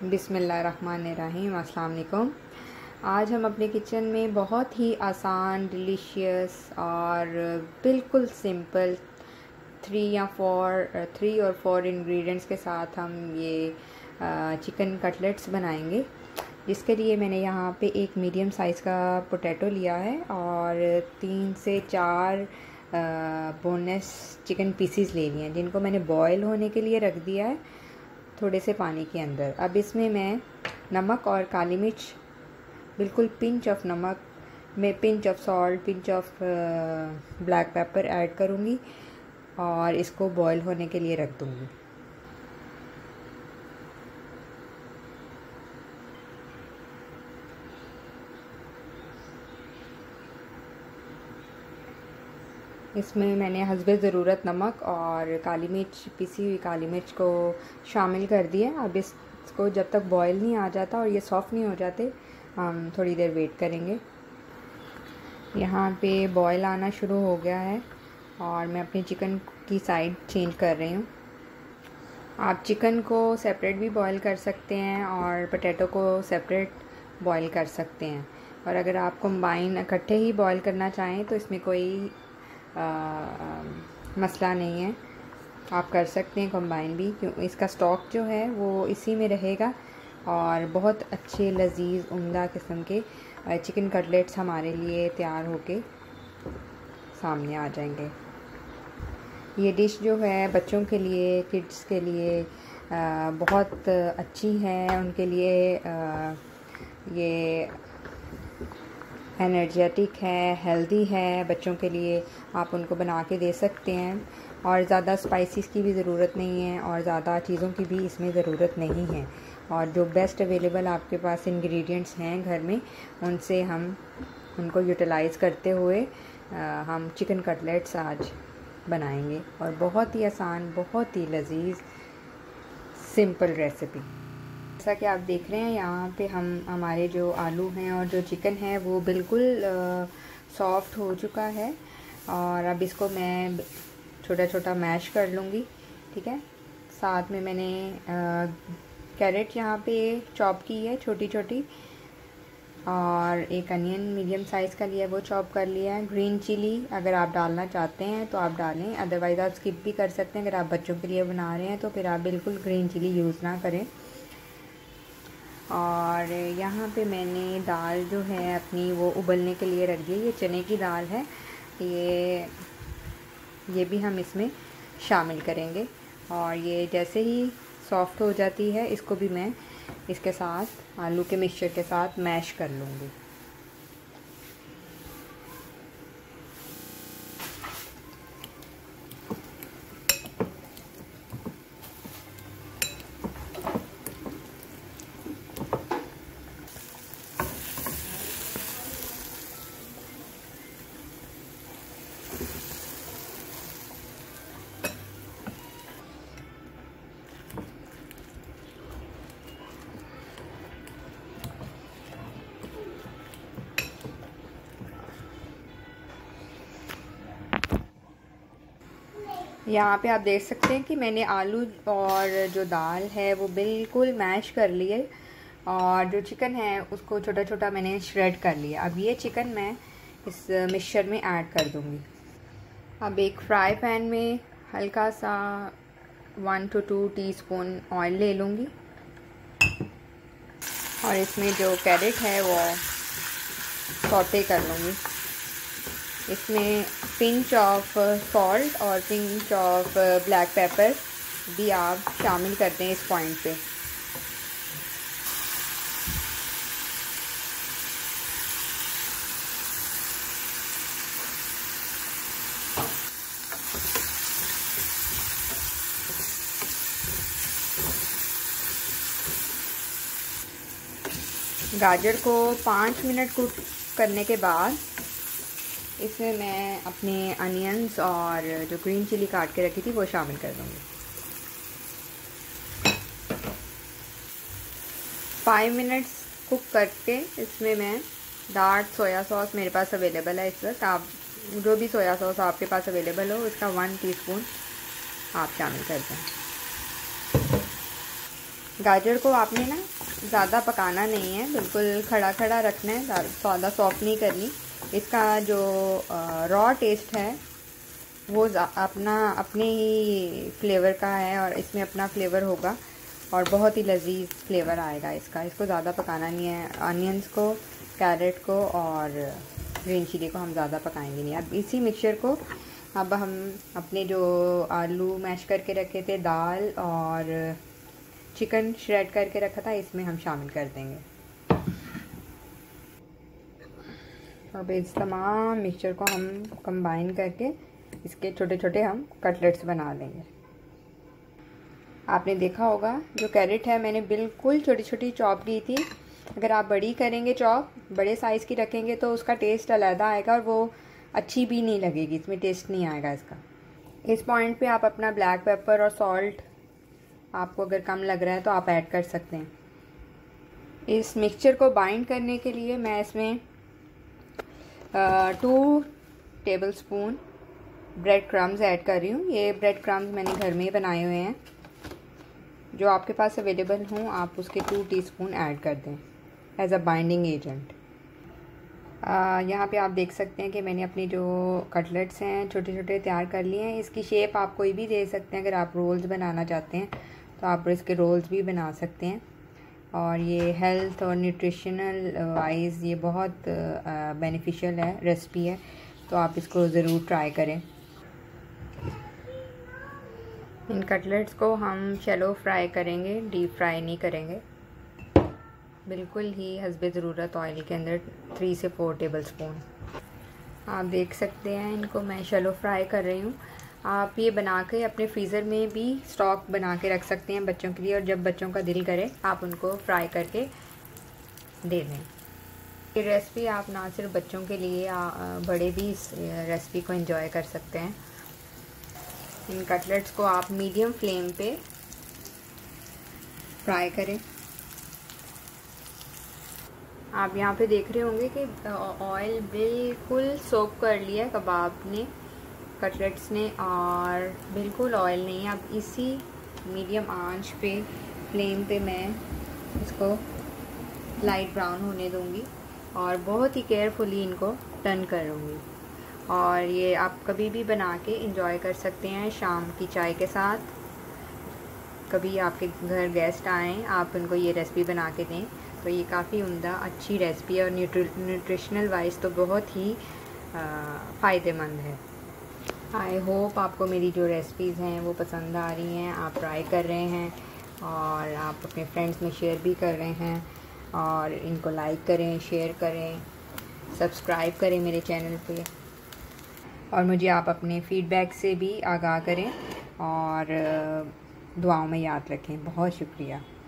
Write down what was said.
बिस्मिल्लाहिर्रहमानिर्रहीम। अस्सलाम वालेकुम। आज हम अपने किचन में बहुत ही आसान, डिलीशियस और बिल्कुल सिंपल थ्री और फोर इंग्रेडिएंट्स के साथ हम ये चिकन कटलेट्स बनाएंगे। जिसके लिए मैंने यहाँ पे एक मीडियम साइज़ का पोटैटो लिया है और 3 से 4 बोनलेस चिकन पीसीज ले लिए हैं, जिनको मैंने बॉयल होने के लिए रख दिया है थोड़े से पानी के अंदर। अब इसमें मैं नमक और काली मिर्च, बिल्कुल पिंच ऑफ नमक में, pinch of salt, pinch of black pepper add करूँगी और इसको बॉयल होने के लिए रख दूँगी। इसमें मैंने हस्बे ज़रूरत नमक और काली मिर्च, पिसी हुई काली मिर्च को शामिल कर दिया। अब इसको जब तक बॉयल नहीं आ जाता और ये सॉफ़्ट नहीं हो जाते, हम थोड़ी देर वेट करेंगे। यहाँ पे बॉयल आना शुरू हो गया है और मैं अपने चिकन की साइड चेंज कर रही हूँ। आप चिकन को सेपरेट भी बॉयल कर सकते हैं और पोटैटो को सेपरेट बॉयल कर सकते हैं, और अगर आप कंबाइन इकट्ठे ही बॉयल करना चाहें तो इसमें कोई मसला नहीं है, आप कर सकते हैं कंबाइन भी, क्यों इसका स्टॉक जो है वो इसी में रहेगा और बहुत अच्छे लजीज उम्दा किस्म के चिकन कटलेट्स हमारे लिए तैयार होके सामने आ जाएंगे। ये डिश जो है बच्चों के लिए, किड्स के लिए बहुत अच्छी है। उनके लिए ये एनर्जेटिक है, हेल्दी है। बच्चों के लिए आप उनको बना के दे सकते हैं और ज़्यादा स्पाइसेस की भी ज़रूरत नहीं है और ज़्यादा चीज़ों की भी इसमें ज़रूरत नहीं है। और जो बेस्ट अवेलेबल आपके पास इंग्रेडिएंट्स हैं घर में, उनसे हम उनको यूटिलाइज़ करते हुए हम चिकन कटलेट्स आज बनाएंगे। और बहुत ही आसान, बहुत ही लजीज, सिंपल रेसिपी। जैसा कि आप देख रहे हैं, यहाँ पे हमारे जो आलू हैं और जो चिकन है वो बिल्कुल सॉफ्ट हो चुका है और अब इसको मैं छोटा छोटा मैश कर लूँगी। ठीक है। साथ में मैंने कैरेट यहाँ पे चॉप की है छोटी छोटी, और एक अनियन मीडियम साइज़ का लिया है, वो चॉप कर लिया है। ग्रीन चिली अगर आप डालना चाहते हैं तो आप डालें, अदरवाइज़ आप स्किप भी कर सकते हैं। अगर आप बच्चों के लिए बना रहे हैं तो फिर आप बिल्कुल ग्रीन चिली यूज़ ना करें। और यहाँ पे मैंने दाल जो है अपनी वो उबलने के लिए रख दी। ये चने की दाल है, ये भी हम इसमें शामिल करेंगे और ये जैसे ही सॉफ्ट हो जाती है इसको भी मैं इसके साथ आलू के मिक्सचर के साथ मैश कर लूँगी। यहाँ पे आप देख सकते हैं कि मैंने आलू और जो दाल है वो बिल्कुल मैश कर लिए और जो चिकन है उसको छोटा छोटा मैंने श्रेड कर लिया। अब ये चिकन मैं इस मिक्सचर में ऐड कर दूँगी। अब एक फ्राई पैन में हल्का सा 1 to 2 टीस्पून ऑयल ले लूँगी और इसमें जो कैरेट है वो सौटे कर लूँगी। इसमें पिंच ऑफ सॉल्ट और पिंच ऑफ ब्लैक पेपर भी आप शामिल करते हैं इस पॉइंट पे। गाजर को 5 मिनट कुक करने के बाद इसमें मैं अपने अनियंस और जो ग्रीन चिली काट के रखी थी वो शामिल कर दूँगी। 5 मिनट्स कुक करके इसमें मैं डार्क सोया सॉस मेरे पास अवेलेबल है इस वक्त, आप जो भी सोया सॉस आपके पास अवेलेबल हो इसका 1 टीस्पून आप शामिल कर दें। गाजर को आपने ना ज़्यादा पकाना नहीं है, बिल्कुल खड़ा खड़ा रखना है, ज़्यादा सॉफ्ट नहीं करनी। इसका जो रॉ टेस्ट है वो अपने ही फ्लेवर का है और इसमें अपना फ्लेवर होगा और बहुत ही लजीज फ्लेवर आएगा इसका। इसको ज़्यादा पकाना नहीं है। अनियंस को, कैरेट को और ग्रीन चिली को हम ज़्यादा पकाएंगे नहीं। अब इसी मिक्सचर को अब हम अपने जो आलू मैश करके रखे थे, दाल और चिकन श्रेड करके रखा था, इसमें हम शामिल कर देंगे। अब इस तमाम मिक्सचर को हम कंबाइन करके इसके छोटे छोटे हम कटलेट्स बना लेंगे। आपने देखा होगा जो कैरेट है मैंने बिल्कुल छोटी छोटी चॉप की थी। अगर आप बड़ी करेंगे चॉप, बड़े साइज़ की रखेंगे तो उसका टेस्ट अलग आएगा और वो अच्छी भी नहीं लगेगी, इसमें टेस्ट नहीं आएगा इसका। इस पॉइंट पे आप अपना ब्लैक पेपर और सॉल्ट आपको अगर कम लग रहा है तो आप ऐड कर सकते हैं। इस मिक्सचर को बाइंड करने के लिए मैं इसमें 2 टेबलस्पून ब्रेड क्रम्स ऐड कर रही हूँ। ये ब्रेड क्रम्स मैंने घर में ही बनाए हुए हैं। जो आपके पास अवेलेबल हों आप उसके 2 टीस्पून ऐड कर दें एज अ बाइंडिंग एजेंट। यहाँ पे आप देख सकते हैं कि मैंने अपनी जो कटलेट्स हैं छोटे छोटे तैयार कर लिए हैं। इसकी शेप आप कोई भी दे सकते हैं। अगर आप रोल्स बनाना चाहते हैं तो आप इसके रोल्स भी बना सकते हैं। और ये हेल्थ और न्यूट्रिशनल वाइज ये बहुत बेनिफिशियल है, रेसिपी है, तो आप इसको ज़रूर ट्राई करें। इन कटलेट्स को हम शैलो फ्राई करेंगे, डीप फ्राई नहीं करेंगे। बिल्कुल ही हस्बे ज़रूरत ऑयल के अंदर 3 से 4 टेबलस्पून। आप देख सकते हैं इनको मैं शैलो फ्राई कर रही हूँ। आप ये बना के अपने फ्रीज़र में भी स्टॉक बना के रख सकते हैं बच्चों के लिए, और जब बच्चों का दिल करे आप उनको फ्राई करके दे दें। ये रेसिपी आप ना सिर्फ बच्चों के लिए, बड़े भी इस रेसिपी को एंजॉय कर सकते हैं। इन कटलेट्स को आप मीडियम फ्लेम पे फ्राई करें। आप यहाँ पे देख रहे होंगे कि ऑयल बिल्कुल सोक कर लिया कबाब ने, कटलेट्स ने, और बिल्कुल ऑयल नहीं है। अब इसी मीडियम आंच पे फ्लेम पे मैं इसको लाइट ब्राउन होने दूंगी और बहुत ही केयरफुली इनको टर्न करूँगी। और ये आप कभी भी बना के इंजॉय कर सकते हैं शाम की चाय के साथ। कभी आपके घर गेस्ट आएँ, आप उनको ये रेसिपी बना के दें तो ये काफ़ी उम्दा अच्छी रेसिपी है और न्यूट्रिशनल वाइज तो बहुत ही फ़ायदेमंद है। आई होप आपको मेरी जो रेसिपीज़ हैं वो पसंद आ रही हैं, आप ट्राई कर रहे हैं और आप अपने फ्रेंड्स में शेयर भी कर रहे हैं। और इनको लाइक करें, शेयर करें, सब्सक्राइब करें मेरे चैनल पे, और मुझे आप अपने फ़ीडबैक से भी आगाह करें और दुआओं में याद रखें। बहुत शुक्रिया।